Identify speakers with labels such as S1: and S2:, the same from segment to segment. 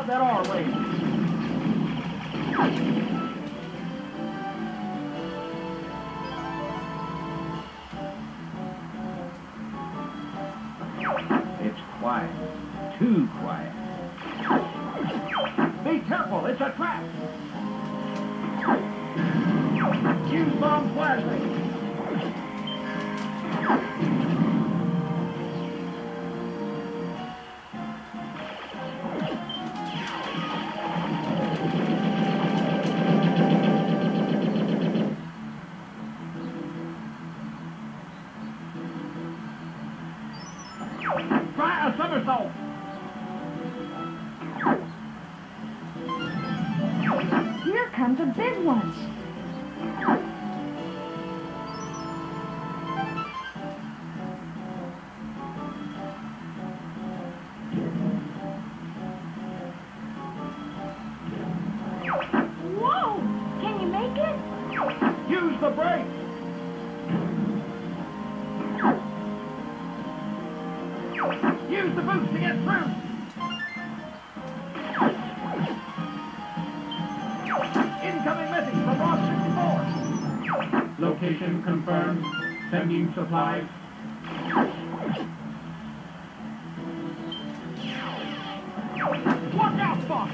S1: about that, are we? It's quiet. Too quiet. Be careful, it's a trap. Use bombs wisely. Try a somersault.
S2: Here comes a big one. Whoa! Can you make it?
S1: Use the brake. Use the boost to get through. Incoming message from Ross 64. Location confirmed. Sending supplies. Watch out, boss!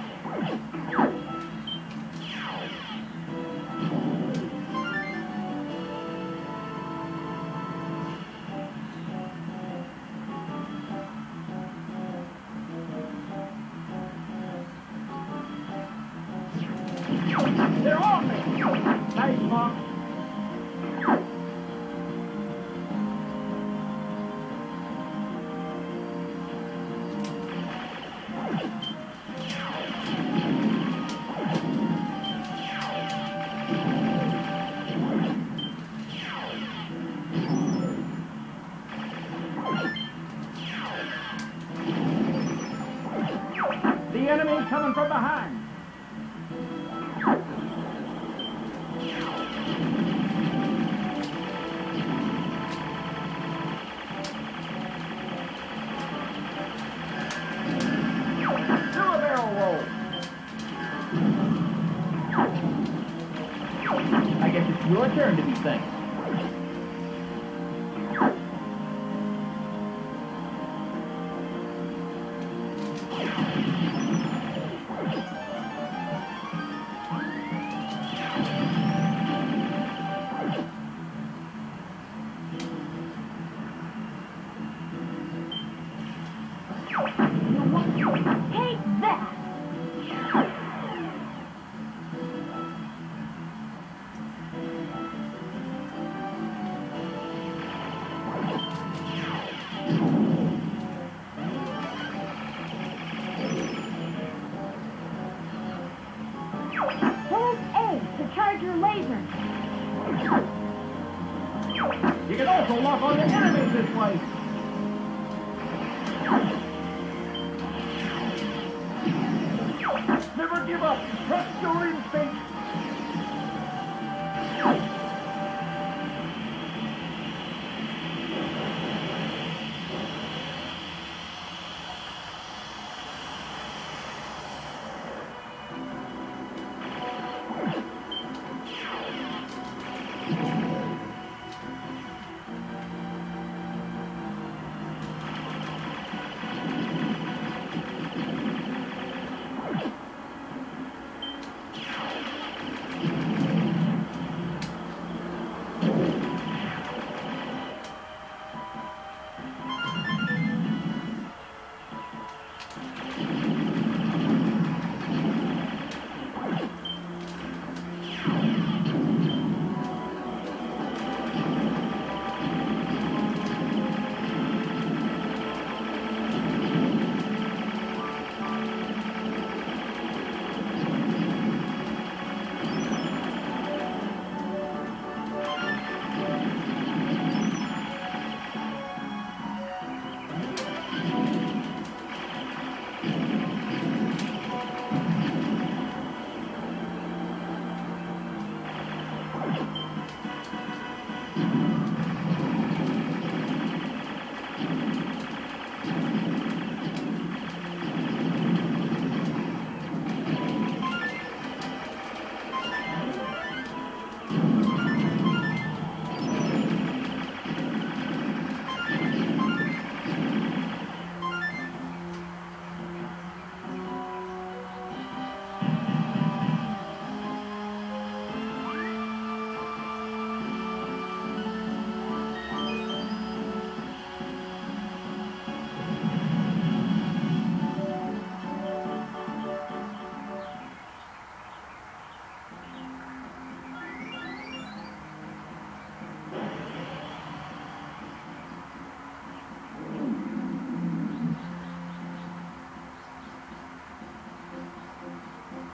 S1: They're on me! Nice, Fox. The enemy's coming from behind. I guess it's your turn to be thanked.
S2: Take that! Hold A to charge your laser.
S1: You can also lock on the enemies this way.